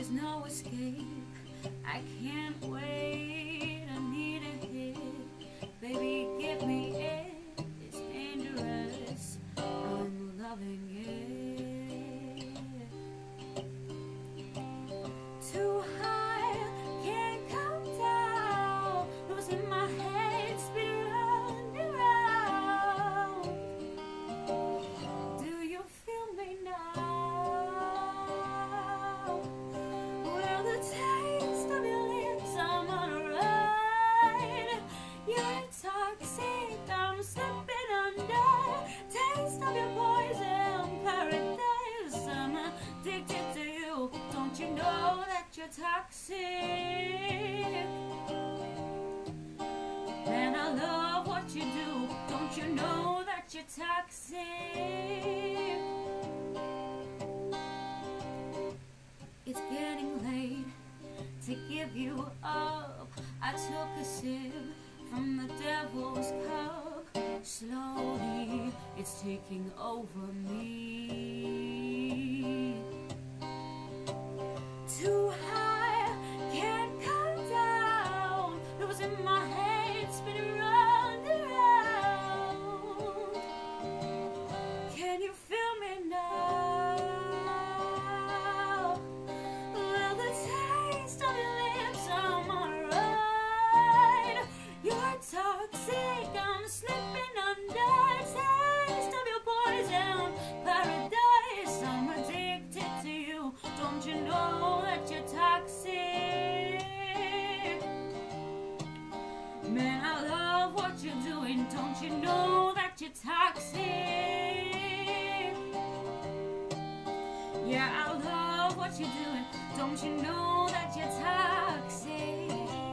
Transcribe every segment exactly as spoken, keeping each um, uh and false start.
there's no escape. I can't wait, I need a hit. Baby, give me it, it's dangerous, I'm loving it. Too high, can't come down, losing my head, spinning round and round. Do you feel me now? Well, the taste of your lips, I'm on a ride. You're toxic, I'm slipping under. Taste of your poison, paradise, I'm addicted to you. Don't you know that you're toxic? Man, I love what you do. Don't you know that you're toxic? It's getting late to give you up. I took a sip from the devil's cup. Slowly, it's taking over me. Too high, can't come down, losing my head, spinning round and round. Can you feel me now? Well, the taste of your lips, I'm on a ride. You're toxic, I'm slipping under. Taste of your poison, paradise, I'm addicted to you. Don't you know that you're toxic? Man, I love what you're doing. Don't you know that you're toxic? Yeah, I love what you're doing. Don't you know that you're toxic?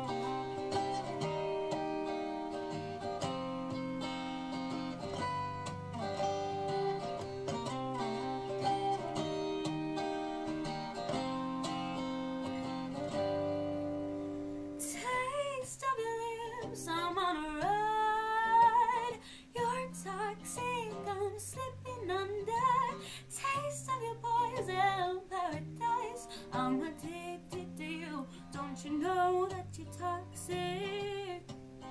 Taste of your lips, I'm on a ride. You're toxic, I'm slipping under. Taste of your poison, paradise, I'm addicted to you. Don't you know that you're toxic?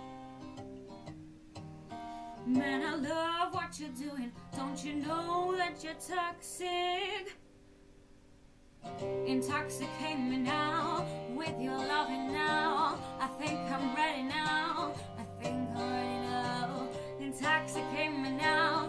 Man, I love what you're doing. Don't you know that you're toxic? Intoxicate me now with your loving now. I think I'm ready now. I think I'm ready now. Intoxicate me now.